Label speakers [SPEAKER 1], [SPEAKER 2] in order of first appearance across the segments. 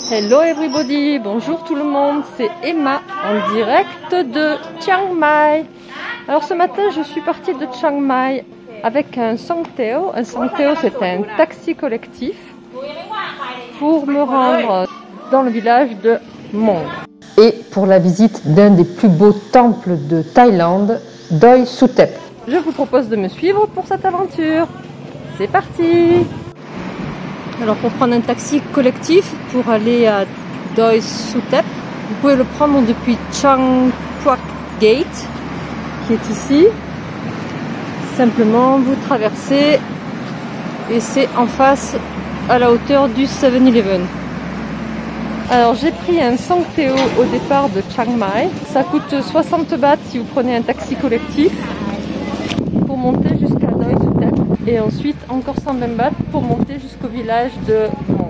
[SPEAKER 1] Hello everybody, bonjour tout le monde, c'est Emma en direct de Chiang Mai. Alors ce matin je suis partie de Chiang Mai avec un Songthaew. Un Songthaew c'est un taxi collectif pour me rendre dans le village de Mong. Et pour la visite d'un des plus beaux temples de Thaïlande, Doi Suthep. Je vous propose de me suivre pour cette aventure. C'est parti! Alors pour prendre un taxi collectif pour aller à Doi Suthep, vous pouvez le prendre depuis Chang Phuoc Gate qui est ici. Simplement vous traversez et c'est en face à la hauteur du 7-Eleven. Alors j'ai pris un Songthaew au départ de Chiang Mai. Ça coûte 60 bahts si vous prenez un taxi collectif pour monter jusqu'à Doi Suthep. Et ensuite encore 120 bahts pour monter jusqu'au village de Mong.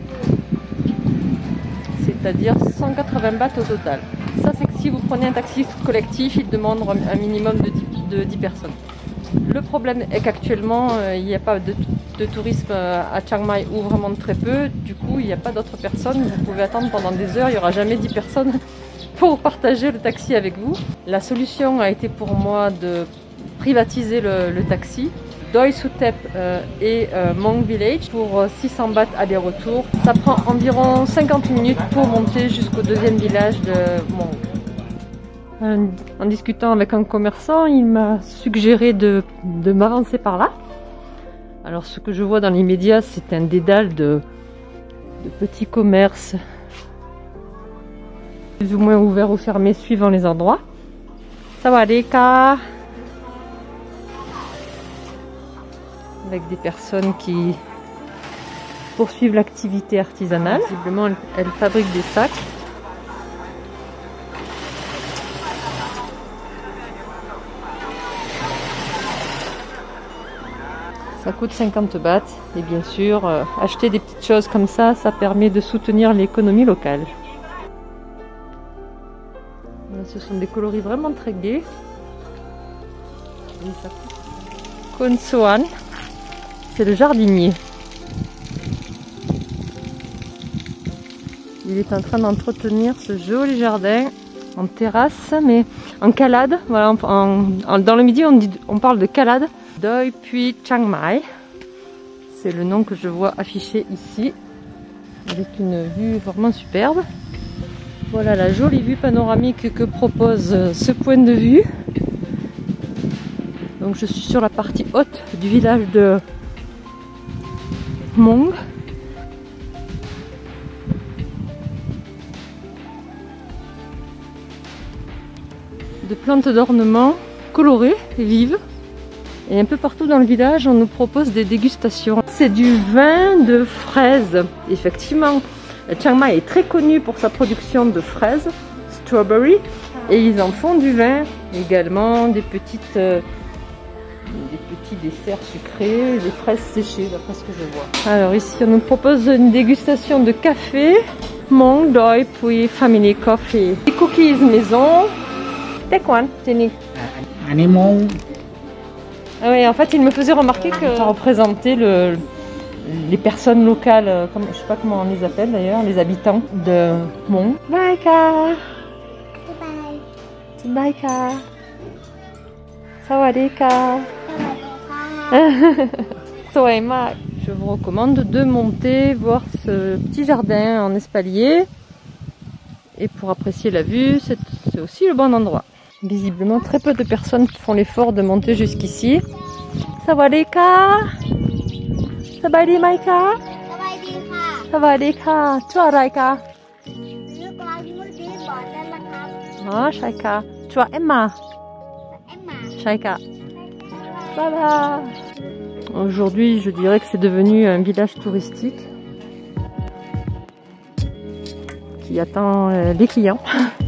[SPEAKER 1] C'est-à-dire 180 bahts au total. Ça c'est que si vous prenez un taxi collectif, il demande un minimum de 10 personnes. Le problème est qu'actuellement il n'y a pas de tourisme à Chiang Mai ou vraiment très peu. Du coup il n'y a pas d'autres personnes. Vous pouvez attendre pendant des heures, il n'y aura jamais 10 personnes pour partager le taxi avec vous. La solution a été pour moi de privatiser le taxi. Doi Suthep et Mong Village pour 600 bahts aller-retour. Ça prend environ 50 minutes pour monter jusqu'au deuxième village de Mong. En discutant avec un commerçant, il m'a suggéré de m'avancer par là. Alors ce que je vois dans l'immédiat, c'est un dédale de petits commerces, plus ou moins ouverts ou fermés suivant les endroits. Sawadee-ka! Avec des personnes qui poursuivent l'activité artisanale. Visiblement, elles fabriquent des sacs. Ça coûte 50 bahts et bien sûr, acheter des petites choses comme ça, ça permet de soutenir l'économie locale. Ce sont des coloris vraiment très gais. Khon Soan. C'est le jardinier. Il est en train d'entretenir ce joli jardin en terrasse, mais en calade. Voilà, dans le midi, on parle de calade. Doi puis Chiang Mai. C'est le nom que je vois affiché ici, avec une vue vraiment superbe. Voilà la jolie vue panoramique que propose ce point de vue. Donc je suis sur la partie haute du village de Mong. De plantes d'ornement colorées et vives. Et un peu partout dans le village, on nous propose des dégustations. C'est du vin de fraises. Effectivement, Chiang Mai est très connu pour sa production de fraises, strawberry, et ils en font du vin. Également des petits desserts sucrés, des fraises séchées, d'après ce que je vois. Alors ici, on nous propose une dégustation de café. Mong Doi puis Family Coffee. Des cookies maison. Taekwan, Jenny. Ah oui, en fait, il me faisait remarquer que ça représentait les personnes locales, comme, je sais pas comment on les appelle d'ailleurs, les habitants de Mong. Bye ka. Bye ka. Sawadee ka. Je vous recommande de monter voir ce petit jardin en espalier. Et pour apprécier la vue, c'est aussi le bon endroit. Visiblement, très peu de personnes font l'effort de monter jusqu'ici. Sawadee ka. Sawadee mai ka. Sawadee ka. Tu arai ka. Ah, Shaika. Tu as Emma. Shaika. Voilà. Aujourd'hui, je dirais que c'est devenu un village touristique qui attend les clients.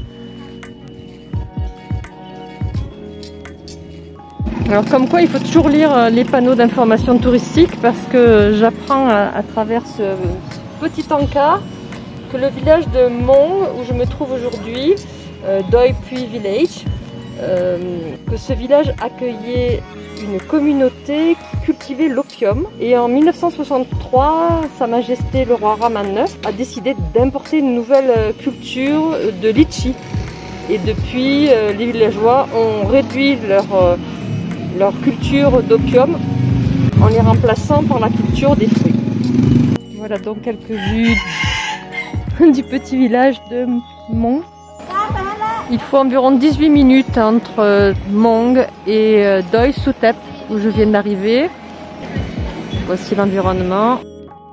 [SPEAKER 1] Alors comme quoi, il faut toujours lire les panneaux d'information touristique parce que j'apprends à travers ce petit encart que le village de Mong, où je me trouve aujourd'hui, Doi Puis Village, que ce village accueillait une communauté qui cultivait l'opium. d'opium. Et en 1963, Sa Majesté le roi Rama IX a décidé d'importer une nouvelle culture de litchi. Et depuis, les villageois ont réduit leur culture d'opium en les remplaçant par la culture des fruits. Voilà donc quelques vues du petit village de Mong. Il faut environ 18 minutes entre Mong et Doi Suthep où je viens d'arriver. Voici l'environnement.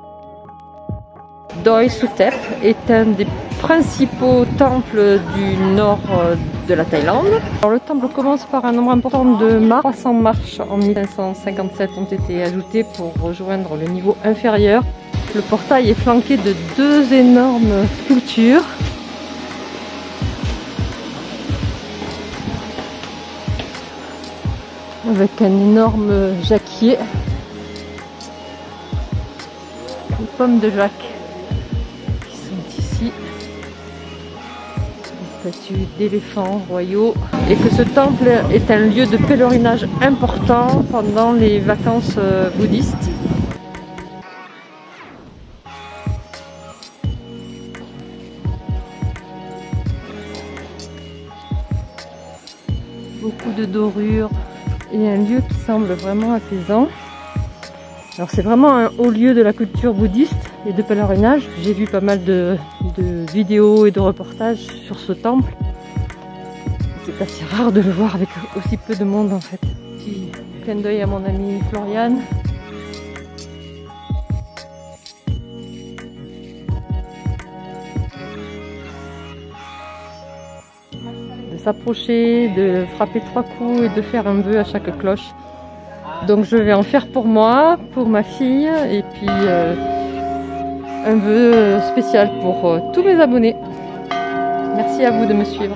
[SPEAKER 1] Doi Suthep est un des principaux temples du nord de la Thaïlande. Alors, le temple commence par un nombre important de marches. 300 marches en 1557 ont été ajoutées pour rejoindre le niveau inférieur. Le portail est flanqué de deux énormes sculptures. Avec un énorme jacquier. Les pommes de Jacques qui sont ici. Des statues d'éléphants royaux. Et que ce temple est un lieu de pèlerinage important pendant les vacances bouddhistes. Beaucoup de dorures. Et un lieu qui semble vraiment apaisant. Alors c'est vraiment un haut lieu de la culture bouddhiste et de pèlerinage. J'ai vu pas mal de vidéos et de reportages sur ce temple. C'est assez rare de le voir avec aussi peu de monde en fait. Petit clin d'œil à mon amie Floriane. S'approcher, de frapper 3 coups et de faire un vœu à chaque cloche. Donc je vais en faire pour moi, pour ma fille et puis un vœu spécial pour tous mes abonnés. Merci à vous de me suivre.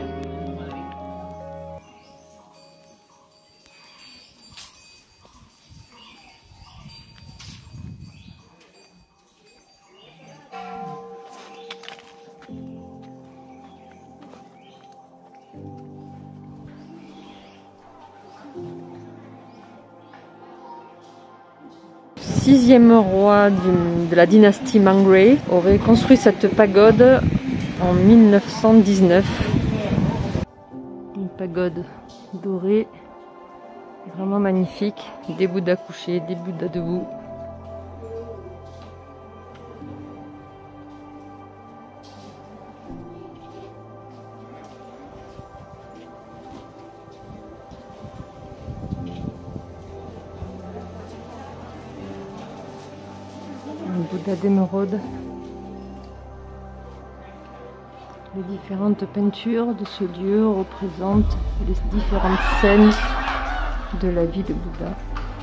[SPEAKER 1] Sixième roi de la dynastie Mangray aurait construit cette pagode en 1919. Une pagode dorée, vraiment magnifique. Des bouddhas couchés, des bouddhas debout. Un Bouddha d'émeraude. Les différentes peintures de ce lieu représentent les différentes scènes de la vie de Bouddha.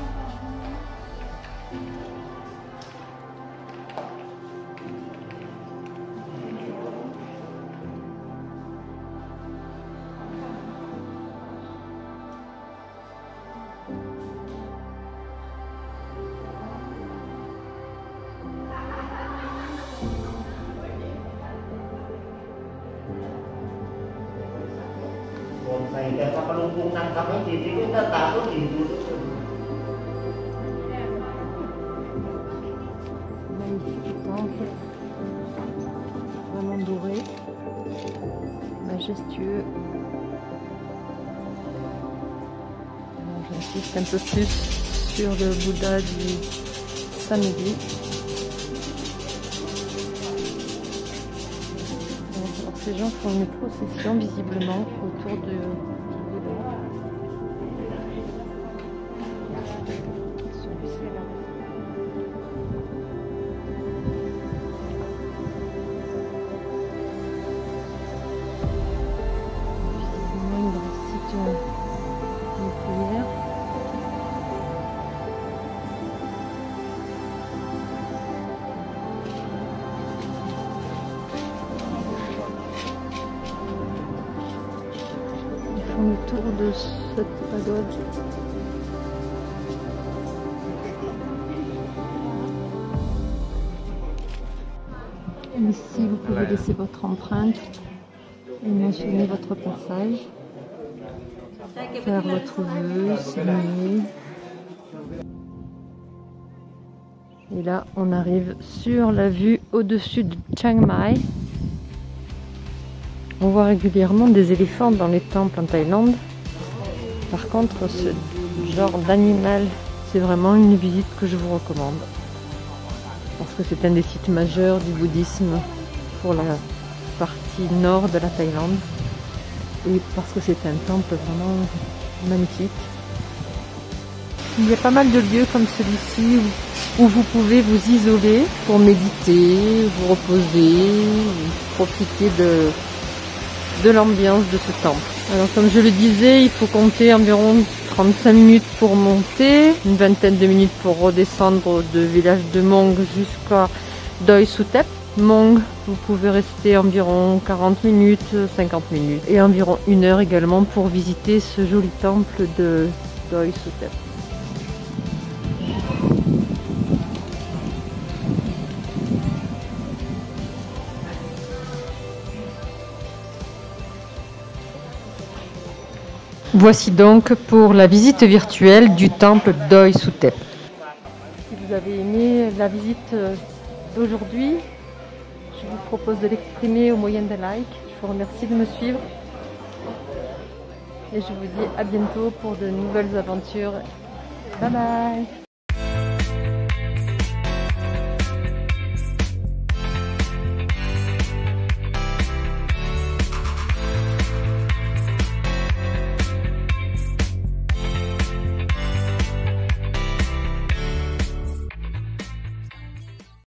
[SPEAKER 1] Magnifique temple, vraiment doré, majestueux. J'insiste un peu plus sur le Bouddha du samedi. Alors ces gens font une procession visiblement autour du Bouddha. Le tour de cette pagode. Ici, vous pouvez laisser votre empreinte et mentionner votre passage, faire votre vœu, signer. Et là, on arrive sur la vue au-dessus de Chiang Mai. On voit régulièrement des éléphants dans les temples en Thaïlande. Par contre, ce genre d'animal, c'est vraiment une visite que je vous recommande. Parce que c'est un des sites majeurs du bouddhisme pour la partie nord de la Thaïlande. Et parce que c'est un temple vraiment magnifique. Il y a pas mal de lieux comme celui-ci où vous pouvez vous isoler pour méditer, vous reposer, profiter de l'ambiance de ce temple. Alors comme je le disais, il faut compter environ 35 minutes pour monter, une vingtaine de minutes pour redescendre de village de Mong jusqu'à Doi Suthep. Mong, vous pouvez rester environ 40 minutes, 50 minutes et environ 1 heure également pour visiter ce joli temple de Doi Suthep. Voici donc pour la visite virtuelle du temple Doi Suthep. Si vous avez aimé la visite d'aujourd'hui, je vous propose de l'exprimer au moyen d'un like. Je vous remercie de me suivre et je vous dis à bientôt pour de nouvelles aventures. Bye bye!